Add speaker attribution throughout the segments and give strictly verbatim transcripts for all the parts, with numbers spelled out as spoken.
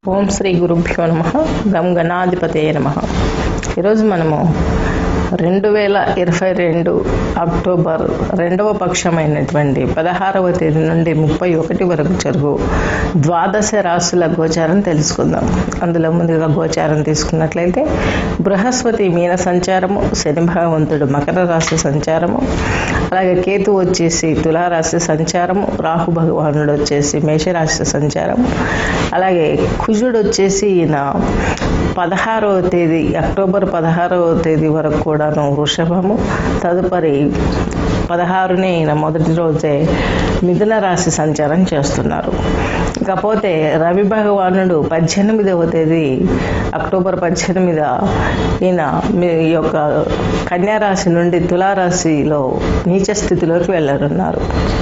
Speaker 1: ఓం శ్రీ గురుభ్యో నమః. గం గణాధిపతయే నమః. ఈరోజు మనము రెండు వేల ఇరవై రెండు అక్టోబర్ రెండవ పక్షమైనటువంటి పదహారవ తేదీ నుండి ముప్పై ఒకటి వరకు జరుగు ద్వాదశ రాశుల గోచారం తెలుసుకుందాం. అందులో ముందుగా గోచారం తీసుకున్నట్లయితే బృహస్పతి మీన సంచారము, శని భగవంతుడు మకర రాశి సంచారము, అలాగే కేతు వచ్చేసి తులారాశి సంచారము, రాహు భగవానుడు వచ్చేసి మేషరాశి సంచారము, అలాగే కుజుడు వచ్చేసి ఈయన పదహారవ తేదీ అక్టోబర్ పదహారవ తేదీ వరకు కూడాను వృషభము, తదుపరి పదహారుని ఈయన మొదటి రోజే మిథున రాశి సంచారం చేస్తున్నారు. ఇకపోతే రవి భగవానుడు పద్దెనిమిదవ తేదీ అక్టోబర్ పద్దెనిమిద ఈయన మీ యొక్క కన్యారాశి నుండి తులారాశిలో నీచ స్థితిలోకి వెళ్ళనున్నారు.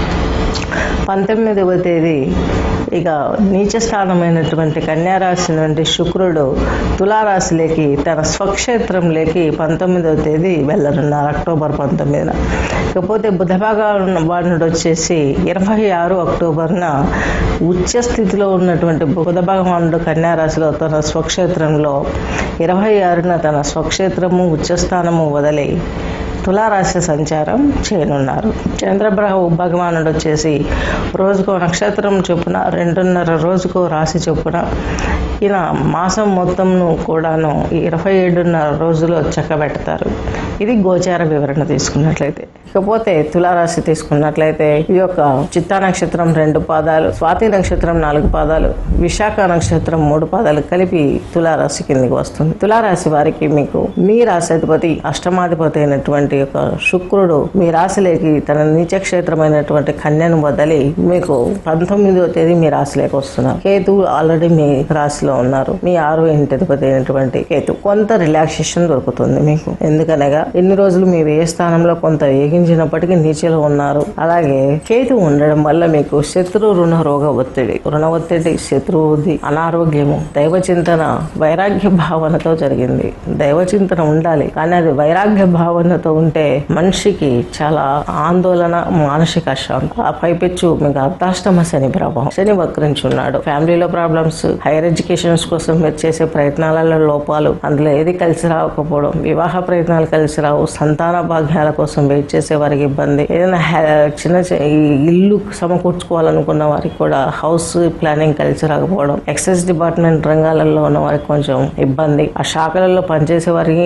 Speaker 1: పంతొమ్మిదవ తేదీ ఇక నీచ స్థానమైనటువంటి కన్యారాశి నుండి శుక్రుడు తులారాశిలోకి తన స్వక్షేత్రంలోకి పంతొమ్మిదవ తేదీ వెళ్ళనున్నారు అక్టోబర్ పంతొమ్మిదిన. ఇకపోతే బుధ భగవానుడు వచ్చేసి ఇరవై ఆరు అక్టోబర్న ఉచ్చ స్థితిలో ఉన్నటువంటి బుధ భగవానుడు కన్యారాశిలో తన స్వక్షేత్రంలో ఇరవై ఆరున తన స్వక్షేత్రము ఉచ్చస్థానము వదిలి తులారాశి సంచారం చేయనున్నారు. చంద్ర భగవానుడు వచ్చేసి రోజుకో నక్షత్రం చొప్పున రెండున్నర రోజుకో రాశి చొప్పున ఈయన మాసం మొత్తంను కూడాను ఇరవై ఏడున్నర రోజులు చక్కబెడతారు. ఇది గోచార వివరణ తీసుకున్నట్లయితే. ఇకపోతే తులారాశి తీసుకున్నట్లయితే ఈ యొక్క చిత్తా నక్షత్రం రెండు పాదాలు, స్వాతి నక్షత్రం నాలుగు పాదాలు, విశాఖ నక్షత్రం మూడు పాదాలు కలిపి తులారాశి కిందకి వస్తుంది. తులారాశి వారికి మీకు మీ రాశాధిపతి అష్టమాధిపతి అయినటువంటి యొక్క శుక్రుడు మీ రాశిలోకి తన నీచక్షేత్రమైనటువంటి కన్యను వదిలి మీకు పంతొమ్మిదవ తేదీ మీ రాశిలోకి వస్తున్నారు. కేతు ఆల్రెడీ మీ రాశిలో ఉన్నారు. మీ ఆరో ఇంటి అధిపతి అయినటువంటి కేతు కొంత రిలాక్సేషన్ దొరుకుతుంది మీకు. ఎందుకనగా ఎన్ని రోజులు మీరు ఏ స్థానంలో కొంత ఏగించినప్పటికీ నీచలో ఉన్నారు. అలాగే కేతు ఉండడం వల్ల మీకు శత్రు రుణ రోగ ఒత్తిడి, రుణ ఒత్తిడి, శత్రువుది, అనారోగ్యము, దైవ చింతన, వైరాగ్య భావనతో జరిగింది. దైవ చింతన ఉండాలి, కానీ అది వైరాగ్య భావనతో ఉంటే మనిషికి చాలా ఆందోళన, మానసిక అశాంతి. ఆ పైపెచ్చు మీకు అర్ధాష్టమ శని ప్రభావం, శని వక్రించున్నాడు. ఫ్యామిలీలో ప్రాబ్లమ్స్, హైయర్ ఎడ్యుకేషన్స్ కోసం మీరు చేసే ప్రయత్నాలలో లోపాలు, అందులో ఏది కలిసి రాకపోవడం, వివాహ ప్రయత్నాలు కలిసి రావు, సంతాన భాగ్యాల కోసం వెయిట్ చేసే వారికి ఇబ్బంది, ఏదైనా చిన్న ఇల్లు సమకూర్చుకోవాలనుకున్న వారికి కూడా హౌస్ ప్లానింగ్ కలిసి రాకపోవడం, ఎక్సైజ్ డిపార్ట్మెంట్ రంగాలలో ఉన్న వారికి కొంచెం ఇబ్బంది, ఆ శాఖలలో పనిచేసే వారికి,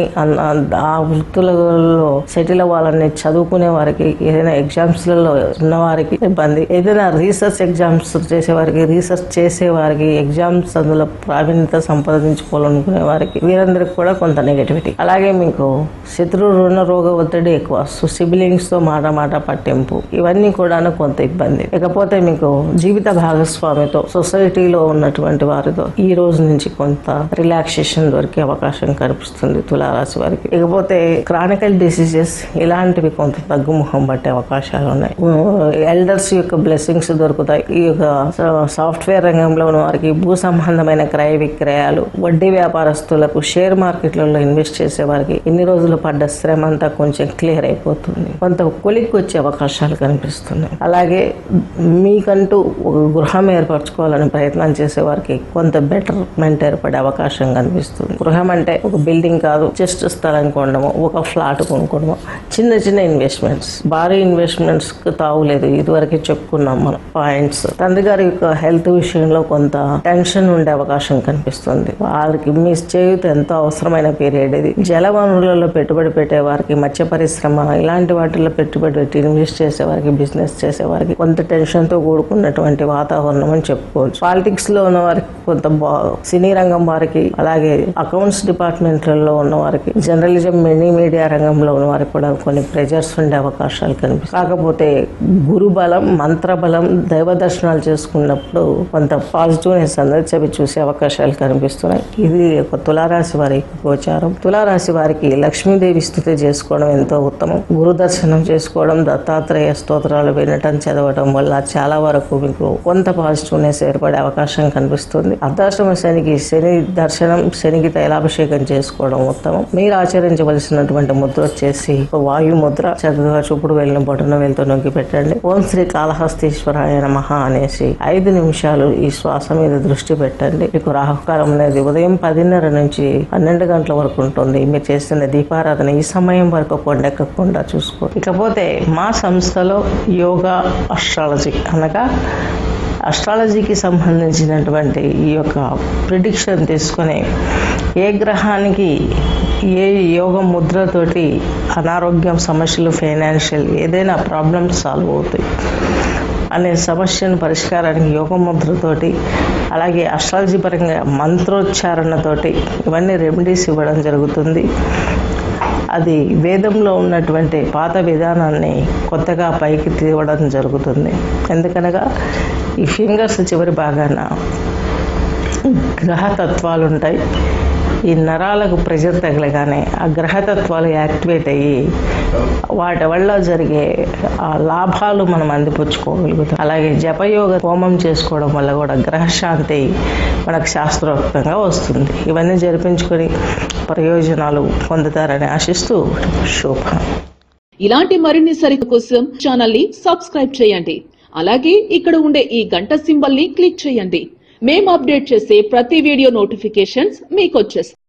Speaker 1: ఆ వృత్తులలో సెటిల్ అవ్వాలని చదువుకునే వారికి, ఏదైనా ఎగ్జామ్స్లలో ఉన్న వారికి ఇబ్బంది, ఏదైనా రీసెర్చ్ ఎగ్జామ్స్ చేసే వారికి, రీసెర్చ్ చేసే వారికి, ఎగ్జామ్స్ అందులో ప్రావీణ్యత సంపాదించుకోవాలనుకునే వారికి, వీరందరికి కూడా కొంత నెగటివిటీ. అలాగే మీకు శత్రు రుణ రోగ ఒత్తిడి ఎక్కువ, సిబిలింగ్స్ తో మాట మాట పట్టింపు, ఇవన్నీ కూడా కొంత ఇబ్బంది. ఇకపోతే మీకు జీవిత భాగస్వామితో, సొసైటీలో ఉన్నటువంటి వారితో ఈ రోజు నుంచి కొంత రిలాక్సేషన్ దొరికే అవకాశం కనిపిస్తుంది తులారాశి వారికి. ఇకపోతే క్రానికల్ డిసీజెస్ ఇలాంటివి కొంత తగ్గుముఖం పట్టే అవకాశాలు ఉన్నాయి. ఎల్డర్స్ యొక్క బ్లెస్సింగ్స్ దొరుకుతాయి. ఈ యొక్క సాఫ్ట్వేర్ రంగంలో ఉన్న వారికి భూ సంబంధమైన క్రయ విక్రయాలు, వడ్డీ వ్యాపారస్తులకు, షేర్ మార్కెట్లలో ఇన్వెస్ట్ చేసే వారికి ఇన్ని రోజులు పడ్డ శ్రమ అంతా కొంచెం క్లియర్ అయిపోతుంది. కొంత కొలిక్కి వచ్చే అవకాశాలు కనిపిస్తున్నాయి. అలాగే మీకంటూ ఒక గృహం ఏర్పరచుకోవాలని ప్రయత్నం చేసే వారికి కొంత బెటర్మెంట్ ఏర్పడే అవకాశం కనిపిస్తుంది. గృహం అంటే ఒక బిల్డింగ్ కాదు, జస్ట్ స్థలం కొనడము, ఒక ఫ్లాట్ కొనుక్కోవడము, చిన్న చిన్న ఇన్వెస్ట్మెంట్స్, భారీ ఇన్వెస్ట్మెంట్స్ కు తావులేదు. ఇదివరకే చెప్పుకున్నాం మనం పాయింట్స్. తండ్రి గారి యొక్క హెల్త్ విషయంలో కొంత టెన్షన్ ఉండే అవకాశం కనిపిస్తుంది. వారికి మీ చేయూత ఎంతో అవసరమైన పీరియడ్ ఇది. జల వనరులలో పెట్టుబడి పెట్టే వారికి, మత్స్య పరిశ్రమ ఇలాంటి వాటిల్లో పెట్టుబడి పెట్టి ఇన్వెస్ట్ చేసే వారికి, బిజినెస్ చేసే వారికి కొంత టెన్షన్ తో కూడుకున్నటువంటి వాతావరణం అని చెప్పుకోవచ్చు. పాలిటిక్స్ లో ఉన్న వారికి కొంత, సినీ రంగం వారికి, అలాగే అకౌంట్స్ డిపార్ట్మెంట్లలో ఉన్న వారికి, జర్నలిజం, మినీ మీడియా రంగంలో ఉన్న వారికి కూడా కొన్ని ప్రెజర్స్ ఉండే అవకాశాలు కనిపిస్తాయి. కాకపోతే గురు బలం, మంత్ర బలం, దైవ దర్శనాలు చేసుకున్నప్పుడు కొంత పాజిటివ్నెస్ అనేది చెప్పి చూసే అవకాశాలు కనిపిస్తున్నాయి. ఇది ఒక తులారాశి వారి గోచారం. తులారాశి వారికి లక్ష్మీదేవి స్తుతి చేసుకోవడం ఎంతో ఉత్తమం. గురు దర్శనం చేసుకోవడం, దత్తాత్రేయ స్తోత్రాలు వినటం, చదవడం వల్ల చాలా వరకు మీకు కొంత పాజిటివ్నెస్ ఏర్పడే అవకాశం కనిపిస్తుంది. అర్ధాష్టమ శనికి శని దర్శనం, శనికి తైలాభిషేకం చేసుకోవడం ఉత్తమం. మీరు ఆచరించవలసినటువంటి ముద్ర వచ్చేసి వాయు ముద్ర. చక్కగా చూపుడు వెళ్ళిన బొటన వేలుతో నొక్కి పెట్టండి. ఓం శ్రీ కాళహస్తీశ్వరాయ నమః అనేసి ఐదు నిమిషాలు ఈ శ్వాస మీద దృష్టి పెట్టండి. మీకు రాహుకాలం అనేది ఉదయం పదిన్నర నుంచి పన్నెండు గంటల వరకు ఉంటుంది. మీరు చేస్తున్న దీపారాధన ఈ సమయం వరకు కొండెక్కకుండా చూసుకో. ఇకపోతే మా సంస్థలో యోగా, అస్ట్రాలజీ అనగా అస్ట్రాలజీకి సంబంధించినటువంటి ఈ యొక్క ప్రిడిక్షన్ తీసుకొని ఏ గ్రహానికి ఏ యోగ ముద్రతోటి అనారోగ్యం సమస్యలు, ఫైనాన్షియల్ ఏదైనా ప్రాబ్లమ్స్ సాల్వ్ అవుతాయి అనే సమస్యను పరిష్కారానికి యోగ ముద్రతోటి, అలాగే అస్ట్రాలజీ పరంగా మంత్రోచ్చారణతోటి ఇవన్నీ రెమెడీస్ ఇవ్వడం జరుగుతుంది. అది వేదంలో ఉన్నటువంటి పాత విధానాన్ని కొత్తగా పైకి తీయడం జరుగుతుంది. ఎందుకనగా ఈ ఫింగర్స్ చివరి భాగాన గ్రహతత్వాలు ఉంటాయి. ఈ నరాలకు ప్రెషర్ తగలగానే ఆ గ్రహతత్వాలు యాక్టివేట్ అయ్యి వాటి వల్ల జరిగే ఆ లాభాలు మనం అందిపుచ్చుకోగలుగుతాం. అలాగే జపయోగ హోమం చేసుకోవడం వల్ల కూడా గ్రహశాంతి మనకు శాస్త్రోక్తంగా వస్తుంది. ఇవన్నీ జరిపించుకొని ప్రయోజనాలు పొందుతారని ఆశిస్తూ శుభం.
Speaker 2: ఇలాంటి మరిన్ని సరికు కోసం ఛానల్ ని సబ్స్క్రైబ్ చేయండి. అలాగే ఇక్కడ ఉండే ఈ గంట సింబల్ ని క్లిక్ చేయండి. మేము అప్డేట్ చేసే ప్రతి వీడియో నోటిఫికేషన్స్ మీకు వచ్చేస్తాయి.